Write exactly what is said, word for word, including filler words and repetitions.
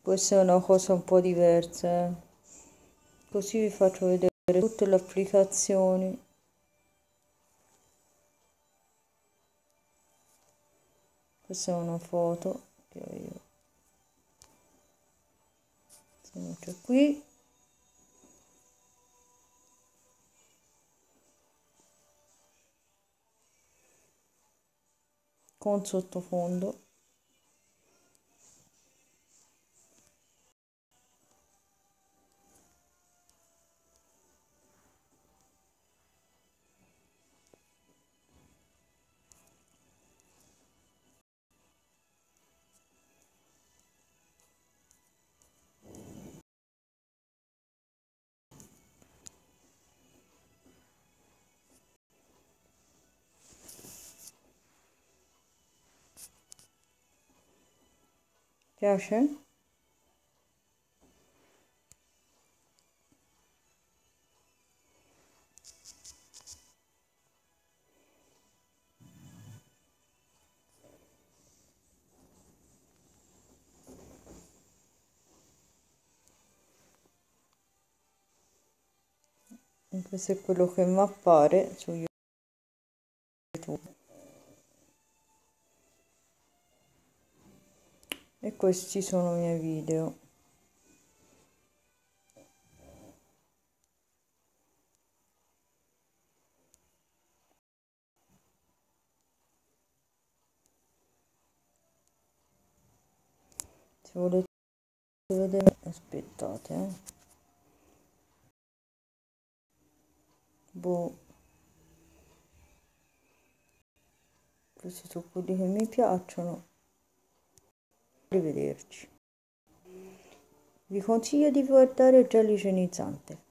Questa è una cosa un po' diversa, eh. Così vi faccio vedere tutte le applicazioni. Questa è una foto che ho io. C'è qui. Con sottofondo. Piace? Questo è quello che mi appare su YouTube. E questi sono i miei video. Se volete vedere, aspettate, eh. Boh. Questi sono quelli che mi piacciono. Arrivederci. Vi consiglio di guardare il gel igienizzante.